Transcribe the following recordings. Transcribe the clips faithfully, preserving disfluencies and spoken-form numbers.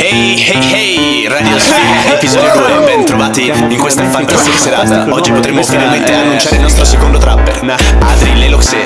Hey hey hey, Radio Sfiga, episodio due, ben trovati in questa fantastica serata. Oggi potremo finalmente annunciare il nostro secondo trapper, Adri Leloxe.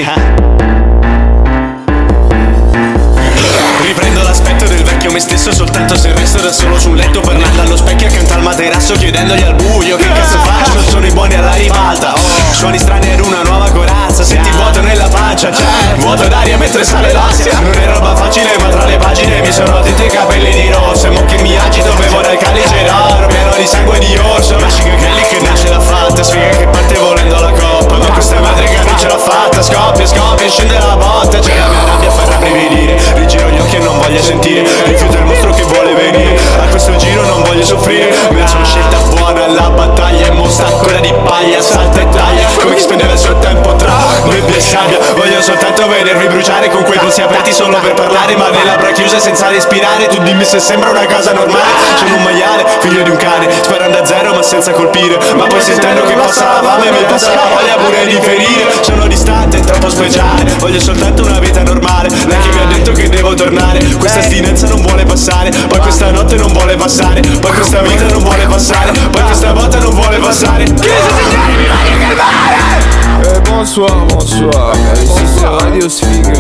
Riprendo l'aspetto del vecchio me stesso, soltanto se resto da solo su un letto, parlando allo specchio accanto al materasso, chiedendogli al buio che cazzo faccio, sono i buoni alla ribalta. Oh, suoni strani ed una nuova corazza, senti vuoto nella pancia, c'è vuoto d'aria mentre sale l'ansia. Non è roba facile ma tra le pagine mi sono tinti i capelli di rosso, e mo che mi agito bevo dal calice d'oro pieno di sangue di orso. Ma sfiga che è lì che nasce la fatta, sfiga che parte volendo la coppa, ma questa madriga non ce l'ha fatta. Scoppia, scoppia, scende la botta, c'è la mia rabbia a far rabbrividire, rigiro gli occhi e non voglio sentire, rifiuto il mostro che vuole venire, a questo giro non voglio soffrire. Me la sono scelta buona la battaglia, e mo sta ancora di paglia, salta e taglia come chi spendeva il suo tempo tra nebbia e sabbia. Voglio soltanto vedervi bruciare con quei polsi aperti solo per parlare, ma le labbra chiuse senza respirare. Tu dimmi se sembra una cosa normale. Sono un maiale, figlio di un cane, sparando a zero ma senza colpire, ma poi sentendo che passa la fame mi passa la voglia pure di ferire. Sono distante, troppo speciale, voglio soltanto una vita normale. Lei che mi ha detto che devo tornare, questa astinenza non vuole passare, poi questa notte non vuole passare, poi questa vita non vuole passare, poi questa volta non vuole passare. Chiesa signori, mi voglio calmare. Eh, bonsoir, bonsoir, ici c'est Radio Sfiga.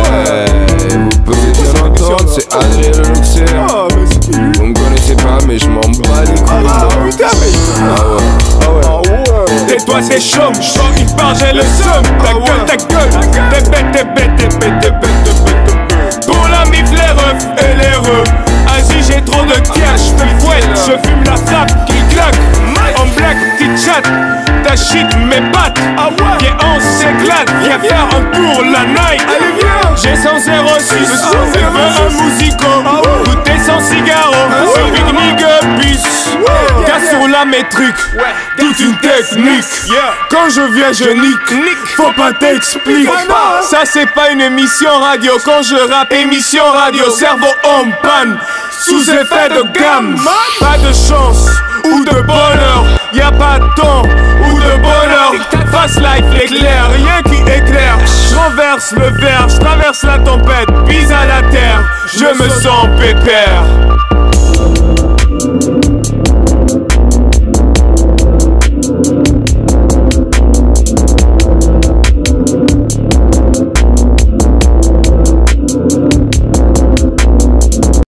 Eh, vous pouvez bien entendre, c'est Adri Leloxe. Vous me connaissez pas mais je m'en bats les couilles. Ah putain mais ah ouais, ah ouais. Tais-toi c'est chaud, il part j'ai le seum. Ta gueule, ta gueule, t'es bête, t'es bête, t'es bête, t'es bête, t'es bête. Pour la mif, les refs et les refs. Vas-y j'ai trop de cash, je me fouette, je fume la frappe qui claque. En black, petite chatte, ta shit mes pattes. Viens on s'éclate, viens faire un tour la night. Allez viens, j'ai cent zéro six, je veux un musico. Goûter sans cigaro, sur Big Nigga bis. Casse sur la métrique, toute une technique. Quand je viens je nique, faut pas t'expliquer. Ça c'est pas une émission radio, quand je rappe émission radio. Cerveau en panne, sous effet de gamme. Pas de chance ou de bonheur, y'a pas de temps ou de bonheur. Fast life l'éclair, rien qui éclaire. Je renverse le verre, je traverse la tempête, bise à la terre, je me sens pépère.